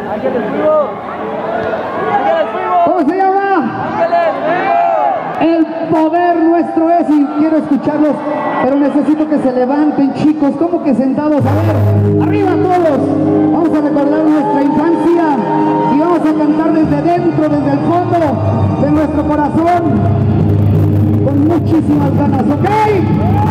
¿Cómo se llama? El poder nuestro es, y quiero escucharlos, pero necesito que se levanten, chicos. ¿Cómo que sentados? A ver, arriba todos. Vamos a recordar nuestra infancia y vamos a cantar desde dentro, desde el fondo de nuestro corazón, con muchísimas ganas, ¿ok?